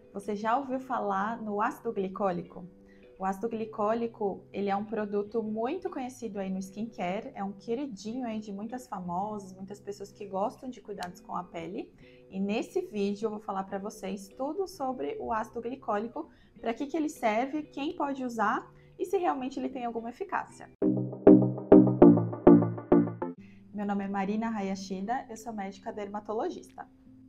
Você já ouviu falar no ácido glicólico? O ácido glicólico, ele é um produto muito conhecido aí no skincare, é um queridinho aí de muitas famosas, muitas pessoas que gostam de cuidados com a pele. E nesse vídeo eu vou falar para vocês tudo sobre o ácido glicólico, para que ele serve, quem pode usar e se realmente ele tem alguma eficácia. Meu nome é Marina Hayashida, eu sou médica dermatologista.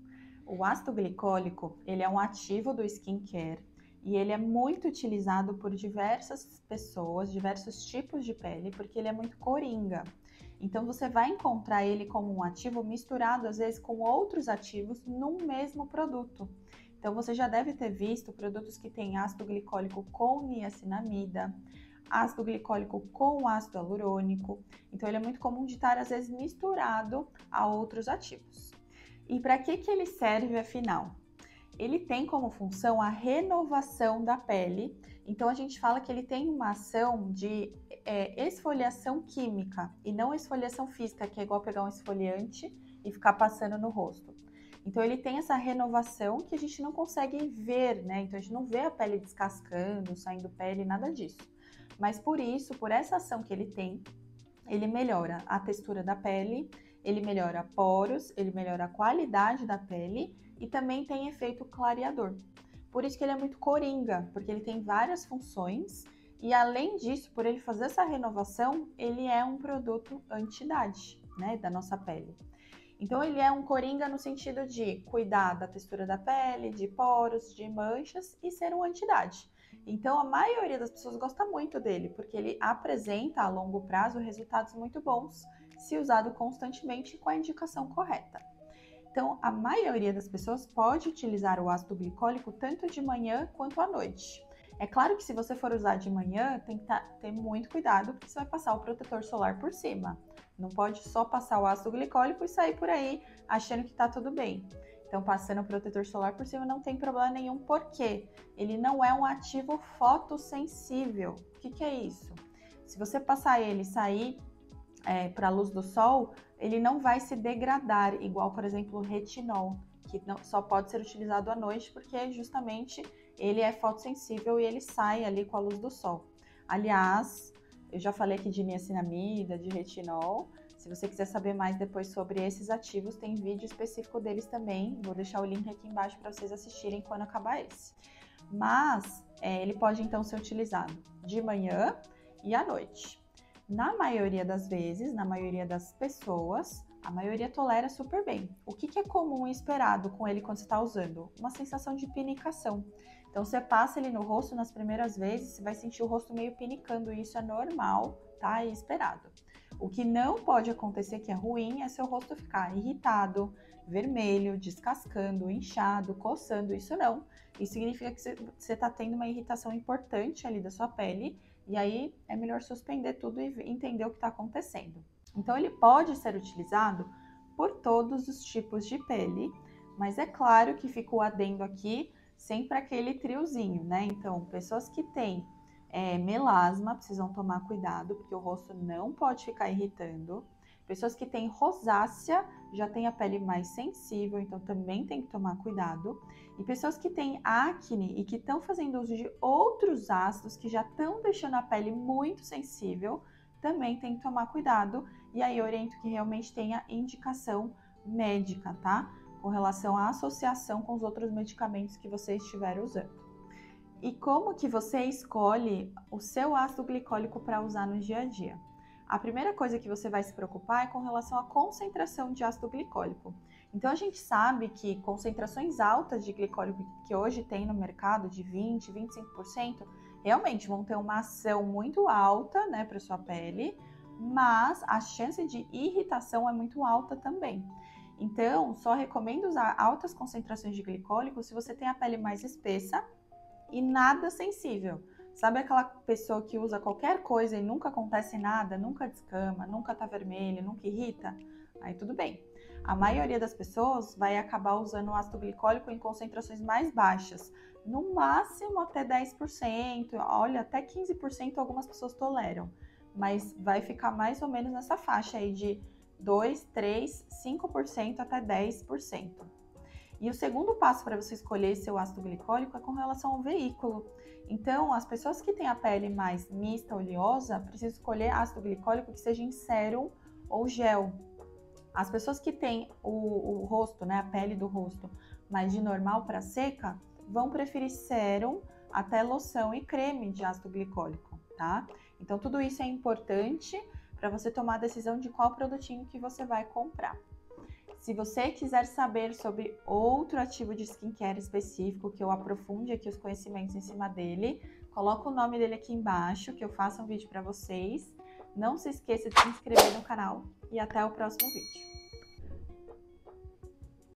O ácido glicólico, ele é um ativo do skincare e ele é muito utilizado por diversas pessoas, diversos tipos de pele, porque ele é muito coringa. Então você vai encontrar ele como um ativo misturado às vezes com outros ativos num mesmo produto. Então você já deve ter visto produtos que têm ácido glicólico com niacinamida, ácido glicólico com ácido hialurônico. Então ele é muito comum de estar às vezes misturado a outros ativos. E para que ele serve afinal? Ele tem como função a renovação da pele, então a gente fala que ele tem uma ação de esfoliação química e não esfoliação física, que é igual pegar um esfoliante e ficar passando no rosto. Então ele tem essa renovação que a gente não consegue ver, né? Então a gente não vê a pele descascando, saindo pele, nada disso. Mas por isso, por essa ação que ele tem, ele melhora a textura da pele, ele melhora poros, ele melhora a qualidade da pele e também tem efeito clareador. Por isso que ele é muito coringa, porque ele tem várias funções e além disso, por ele fazer essa renovação, ele é um produto anti-idade, né, da nossa pele. Então ele é um coringa no sentido de cuidar da textura da pele, de poros, de manchas e ser um anti-idade. Então a maioria das pessoas gosta muito dele, porque ele apresenta a longo prazo resultados muito bons, se usado constantemente com a indicação correta. Então a maioria das pessoas pode utilizar o ácido glicólico tanto de manhã quanto à noite. É claro que se você for usar de manhã, tem que ter muito cuidado, porque você vai passar o protetor solar por cima. Não pode só passar o ácido glicólico e sair por aí achando que tá tudo bem. Então, passando o protetor solar por cima não tem problema nenhum, porque ele não é um ativo fotossensível. O que é isso? Se você passar ele e sair para a luz do sol, ele não vai se degradar, igual, por exemplo, o retinol, que só pode ser utilizado à noite, porque justamente ele é fotossensível e ele sai ali com a luz do sol. Aliás, eu já falei aqui de niacinamida, de retinol. Se você quiser saber mais depois sobre esses ativos, tem vídeo específico deles também. Vou deixar o link aqui embaixo para vocês assistirem quando acabar esse. Mas ele pode então ser utilizado de manhã e à noite. Na maioria das vezes, na maioria das pessoas, a maioria tolera super bem. O que é comum e esperado com ele quando você está usando? Uma sensação de pinicação. Então, você passa ele no rosto nas primeiras vezes, você vai sentir o rosto meio pinicando, e isso é normal, tá? E esperado. O que não pode acontecer, que é ruim, é seu rosto ficar irritado, vermelho, descascando, inchado, coçando. Isso não. Isso significa que você está tendo uma irritação importante ali da sua pele, e aí é melhor suspender tudo e entender o que está acontecendo. Então, ele pode ser utilizado por todos os tipos de pele, mas é claro que fica o adendo aqui, sempre aquele triozinho, né? Então, pessoas que têm melasma precisam tomar cuidado, porque o rosto não pode ficar irritando. Pessoas que têm rosácea já têm a pele mais sensível, então também tem que tomar cuidado. E pessoas que têm acne e que estão fazendo uso de outros ácidos que já estão deixando a pele muito sensível, também tem que tomar cuidado. E aí eu oriento que realmente tenha indicação médica, tá? Com relação à associação com os outros medicamentos que você estiver usando. E como que você escolhe o seu ácido glicólico para usar no dia a dia? A primeira coisa que você vai se preocupar é com relação à concentração de ácido glicólico. Então a gente sabe que concentrações altas de glicólico que hoje tem no mercado, de 20, 25%, realmente vão ter uma ação muito alta, né, para sua pele, mas a chance de irritação é muito alta também. Então, só recomendo usar altas concentrações de glicólico se você tem a pele mais espessa e nada sensível. Sabe aquela pessoa que usa qualquer coisa e nunca acontece nada, nunca descama, nunca tá vermelho, nunca irrita? Aí tudo bem. A maioria das pessoas vai acabar usando o ácido glicólico em concentrações mais baixas, no máximo até 10%, olha, até 15% algumas pessoas toleram, mas vai ficar mais ou menos nessa faixa aí de 2, 3, 5% até 10%. E o segundo passo para você escolher seu ácido glicólico é com relação ao veículo. Então, as pessoas que têm a pele mais mista, oleosa, precisam escolher ácido glicólico que seja em sérum ou gel. As pessoas que têm o rosto, né, a pele do rosto, mais de normal para seca, vão preferir sérum até loção e creme de ácido glicólico, tá? Então, tudo isso é importante para você tomar a decisão de qual produtinho que você vai comprar. Se você quiser saber sobre outro ativo de skincare específico, que eu aprofunde aqui os conhecimentos em cima dele, coloca o nome dele aqui embaixo, que eu faço um vídeo para vocês. Não se esqueça de se inscrever no canal e até o próximo vídeo.